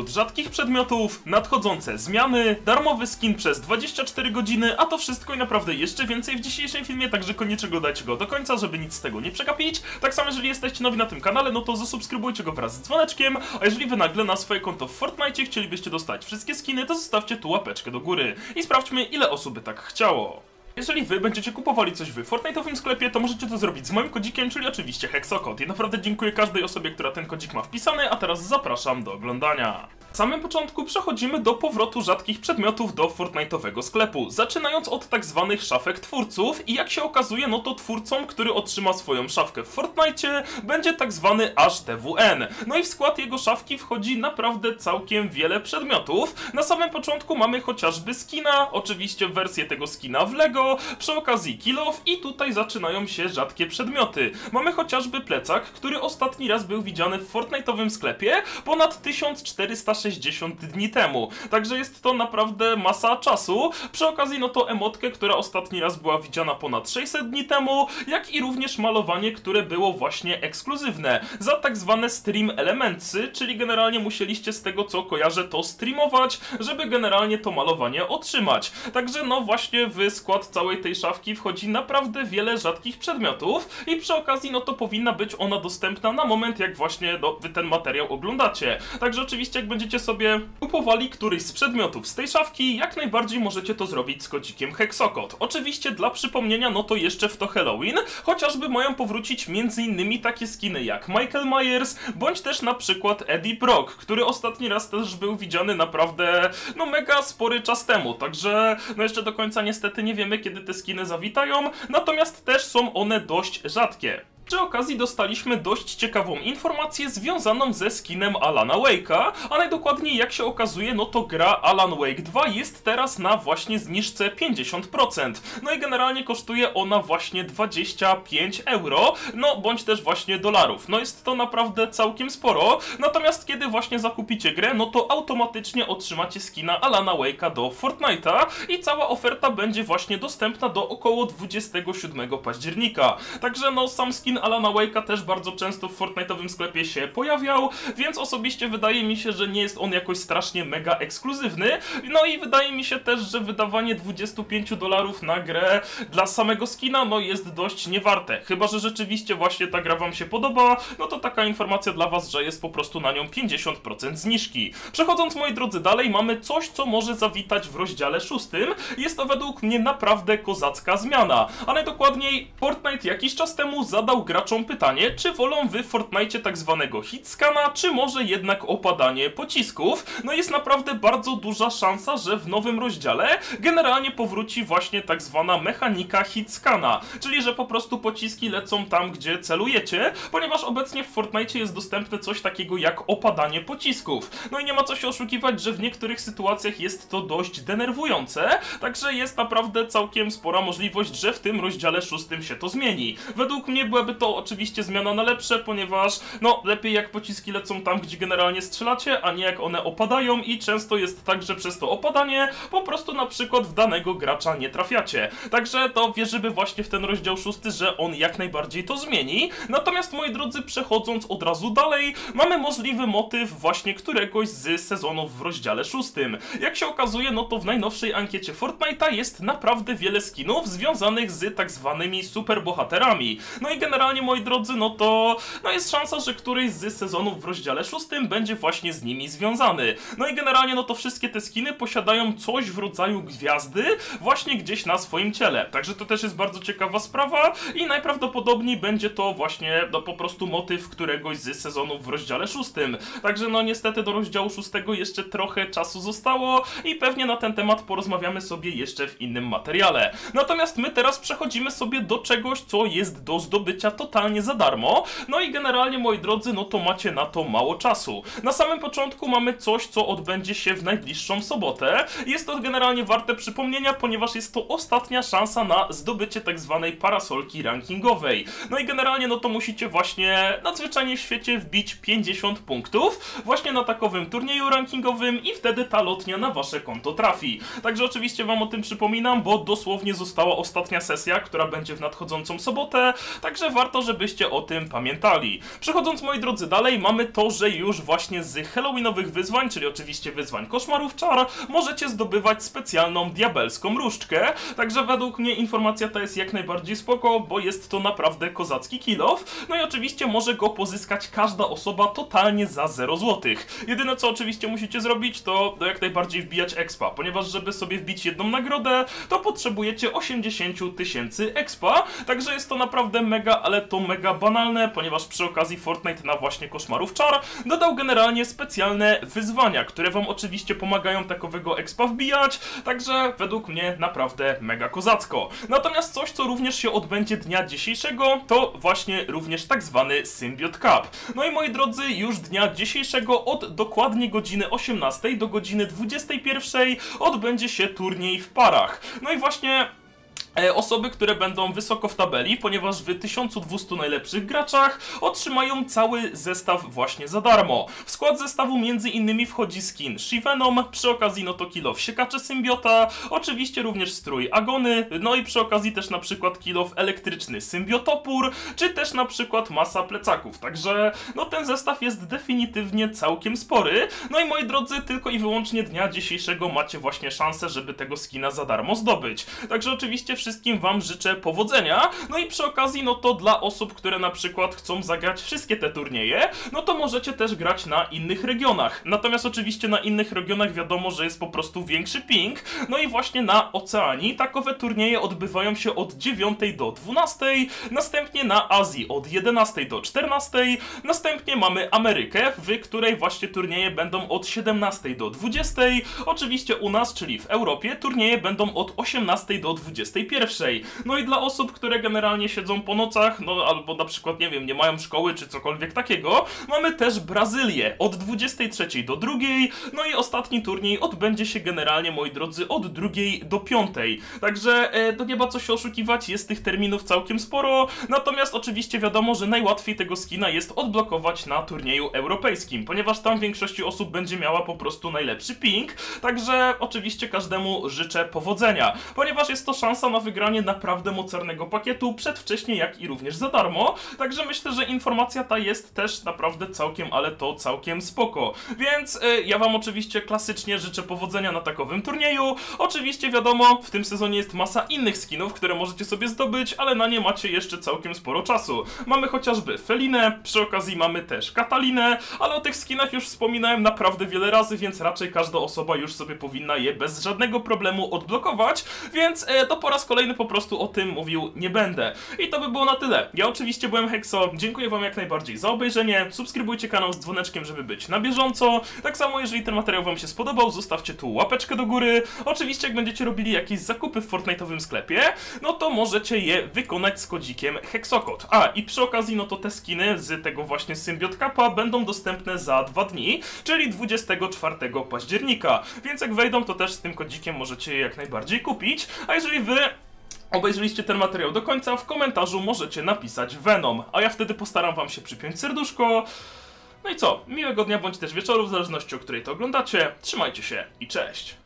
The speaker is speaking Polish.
powrót rzadkich przedmiotów, nadchodzące zmiany, darmowy skin przez 24 godziny, a to wszystko i naprawdę jeszcze więcej w dzisiejszym filmie, także koniecznie oglądajcie go do końca, żeby nic z tego nie przegapić. Tak samo jeżeli jesteście nowi na tym kanale, no to zasubskrybujcie go wraz z dzwoneczkiem, a jeżeli wy nagle na swoje konto w Fortnite chcielibyście dostać wszystkie skiny, to zostawcie tu łapeczkę do góry i sprawdźmy, ile osób by tak chciało. Jeżeli wy będziecie kupowali coś w Fortnite'owym sklepie, to możecie to zrobić z moim kodzikiem, czyli oczywiście Hexokod. I naprawdę dziękuję każdej osobie, która ten kodzik ma wpisany, a teraz zapraszam do oglądania. Na samym początku przechodzimy do powrotu rzadkich przedmiotów do Fortnite'owego sklepu, zaczynając od tak zwanych szafek twórców i jak się okazuje, no to twórcą, który otrzyma swoją szafkę w Fortnite'cie, będzie tak zwany HTWN. No i w skład jego szafki wchodzi naprawdę całkiem wiele przedmiotów. Na samym początku mamy chociażby skina, oczywiście wersję tego skina w LEGO, przy okazji kill off i tutaj zaczynają się rzadkie przedmioty. Mamy chociażby plecak, który ostatni raz był widziany w Fortnite'owym sklepie ponad 1460 dni temu. Także jest to naprawdę masa czasu. Przy okazji no to emotkę, która ostatni raz była widziana ponad 600 dni temu, jak i również malowanie, które było właśnie ekskluzywne za tak zwane stream elementsy, czyli generalnie musieliście z tego co kojarzę to streamować, żeby generalnie to malowanie otrzymać. Także no właśnie w skład całej tej szafki wchodzi naprawdę wiele rzadkich przedmiotów i przy okazji no to powinna być ona dostępna na moment jak właśnie wy ten materiał oglądacie. Także oczywiście jak będziecie sobie kupowali któryś z przedmiotów z tej szafki, jak najbardziej możecie to zrobić z kodzikiem Hexokod. Oczywiście dla przypomnienia no to jeszcze w to Halloween chociażby mają powrócić m.in. takie skiny jak Michael Myers, bądź też na przykład Eddie Brock, który ostatni raz też był widziany naprawdę no mega spory czas temu. Także no jeszcze do końca niestety nie wiemy kiedy te skiny zawitają, natomiast też są one dość rzadkie. Przy okazji dostaliśmy dość ciekawą informację związaną ze skinem Alana Wake'a, a najdokładniej jak się okazuje, no to gra Alan Wake 2 jest teraz na właśnie zniżce 50%. No i generalnie kosztuje ona właśnie 25 euro, no bądź też właśnie dolarów. No jest to naprawdę całkiem sporo, natomiast kiedy właśnie zakupicie grę, no to automatycznie otrzymacie skina Alana Wake'a do Fortnite'a i cała oferta będzie właśnie dostępna do około 27 października. Także no sam skin Alana Wake'a też bardzo często w Fortnite'owym sklepie się pojawiał, więc osobiście wydaje mi się, że nie jest on jakoś strasznie mega ekskluzywny. No i wydaje mi się też, że wydawanie 25 dolarów na grę dla samego skina no jest dość niewarte. Chyba że rzeczywiście właśnie ta gra wam się podoba, no to taka informacja dla was, że jest po prostu na nią 50% zniżki. Przechodząc moi drodzy dalej, mamy coś co może zawitać w rozdziale 6. Jest to według mnie naprawdę kozacka zmiana, a najdokładniej Fortnite jakiś czas temu zadał graczom pytanie, czy wolą w Fortnite tak zwanego hitscana, czy może jednak opadanie pocisków. No jest naprawdę bardzo duża szansa, że w nowym rozdziale generalnie powróci właśnie tak zwana mechanika hitscana, czyli że po prostu pociski lecą tam, gdzie celujecie, ponieważ obecnie w Fortnite jest dostępne coś takiego jak opadanie pocisków. No i nie ma co się oszukiwać, że w niektórych sytuacjach jest to dość denerwujące, także jest naprawdę całkiem spora możliwość, że w tym rozdziale 6 się to zmieni. Według mnie byłaby to oczywiście zmiana na lepsze, ponieważ no lepiej jak pociski lecą tam, gdzie generalnie strzelacie, a nie jak one opadają i często jest tak, że przez to opadanie po prostu na przykład w danego gracza nie trafiacie. Także to wierzymy właśnie w ten rozdział 6, że on jak najbardziej to zmieni. Natomiast moi drodzy, przechodząc od razu dalej, mamy możliwy motyw właśnie któregoś z sezonów w rozdziale 6. Jak się okazuje, no to w najnowszej ankiecie Fortnite'a jest naprawdę wiele skinów związanych z tak zwanymi superbohaterami. No i generalnie moi drodzy, no to jest szansa, że któryś z sezonów w rozdziale 6 będzie właśnie z nimi związany. No i generalnie no to wszystkie te skiny posiadają coś w rodzaju gwiazdy właśnie gdzieś na swoim ciele. Także to też jest bardzo ciekawa sprawa i najprawdopodobniej będzie to właśnie no po prostu motyw któregoś z sezonów w rozdziale 6. Także no niestety do rozdziału 6 jeszcze trochę czasu zostało i pewnie na ten temat porozmawiamy sobie jeszcze w innym materiale. Natomiast my teraz przechodzimy sobie do czegoś, co jest do zdobycia totalnie za darmo. No i generalnie moi drodzy, no to macie na to mało czasu. Na samym początku mamy coś, co odbędzie się w najbliższą sobotę. Jest to generalnie warte przypomnienia, ponieważ jest to ostatnia szansa na zdobycie tak zwanej parasolki rankingowej. No i generalnie no to musicie właśnie nadzwyczajnie w świecie wbić 50 punktów właśnie na takowym turnieju rankingowym i wtedy ta lotnia na wasze konto trafi. Także oczywiście wam o tym przypominam, bo dosłownie została ostatnia sesja, która będzie w nadchodzącą sobotę. Także warto, żebyście o tym pamiętali. Przechodząc, moi drodzy, dalej, mamy to, że już właśnie z halloweenowych wyzwań, czyli oczywiście wyzwań koszmarów czar, możecie zdobywać specjalną diabelską różdżkę, także według mnie informacja ta jest jak najbardziej spoko, bo jest to naprawdę kozacki kill off. No i oczywiście może go pozyskać każda osoba totalnie za 0 zł. Jedyne co oczywiście musicie zrobić, to jak najbardziej wbijać expa, ponieważ żeby sobie wbić jedną nagrodę, to potrzebujecie 80 000 expa, także jest to naprawdę mega, ale to mega banalne, ponieważ przy okazji Fortnite na właśnie koszmarów czar dodał generalnie specjalne wyzwania, które wam oczywiście pomagają takowego expa wbijać, także według mnie naprawdę mega kozacko. Natomiast coś, co również się odbędzie dnia dzisiejszego, to właśnie również tak zwany Symbiote Cup. No i moi drodzy, już dnia dzisiejszego od dokładnie godziny 18 do godziny 21 odbędzie się turniej w parach. No i właśnie osoby, które będą wysoko w tabeli, ponieważ w 1200 najlepszych graczach otrzymają cały zestaw właśnie za darmo. W skład zestawu między innymi wchodzi skin She-Venom, przy okazji no to kill off siekacze symbiota, oczywiście również strój Agony, no i przy okazji też na przykład kill off elektryczny symbiotopór, czy też na przykład masa plecaków, także no ten zestaw jest definitywnie całkiem spory. No i moi drodzy, tylko i wyłącznie dnia dzisiejszego macie właśnie szansę, żeby tego skina za darmo zdobyć. Także oczywiście wszystkim wam życzę powodzenia, no i przy okazji no to dla osób, które na przykład chcą zagrać wszystkie te turnieje, no to możecie też grać na innych regionach. Natomiast oczywiście na innych regionach wiadomo, że jest po prostu większy ping, no i właśnie na Oceanii takowe turnieje odbywają się od 9 do 12, następnie na Azji od 11 do 14, następnie mamy Amerykę, w której właśnie turnieje będą od 17 do 20, oczywiście u nas, czyli w Europie, turnieje będą od 18 do 21. No i dla osób, które generalnie siedzą po nocach, no albo na przykład, nie wiem, nie mają szkoły czy cokolwiek takiego, mamy też Brazylię od 23 do 2, no i ostatni turniej odbędzie się generalnie, moi drodzy, od 2 do 5. Także to nie ma co się oszukiwać, jest tych terminów całkiem sporo, natomiast oczywiście wiadomo, że najłatwiej tego skina jest odblokować na turnieju europejskim, ponieważ tam większości osób będzie miała po prostu najlepszy ping, także oczywiście każdemu życzę powodzenia, ponieważ jest to szansa na wygranie naprawdę mocarnego pakietu przedwcześnie, jak i również za darmo, także myślę, że informacja ta jest też naprawdę całkiem, ale to całkiem spoko, więc ja wam oczywiście klasycznie życzę powodzenia na takowym turnieju. Oczywiście wiadomo, w tym sezonie jest masa innych skinów, które możecie sobie zdobyć, ale na nie macie jeszcze całkiem sporo czasu. Mamy chociażby Felinę, przy okazji mamy też Katalinę, ale o tych skinach już wspominałem naprawdę wiele razy, więc raczej każda osoba już sobie powinna je bez żadnego problemu odblokować, więc to po raz kolejny po prostu o tym mówił nie będę. I to by było na tyle. Ja oczywiście byłem Hexo, dziękuję wam jak najbardziej za obejrzenie, subskrybujcie kanał z dzwoneczkiem, żeby być na bieżąco. Tak samo jeżeli ten materiał wam się spodobał, zostawcie tu łapeczkę do góry. Oczywiście jak będziecie robili jakieś zakupy w Fortnite'owym sklepie, no to możecie je wykonać z kodzikiem Hexokod. A i przy okazji no to te skiny z tego właśnie Symbiote Cupa będą dostępne za 2 dni, czyli 24 października, więc jak wejdą to też z tym kodzikiem możecie je jak najbardziej kupić, a jeżeli wy obejrzeliście ten materiał do końca, w komentarzu możecie napisać Venom, a ja wtedy postaram wam się przypiąć serduszko. No i co? Miłego dnia bądź też wieczoru, w zależności o której to oglądacie. Trzymajcie się i cześć!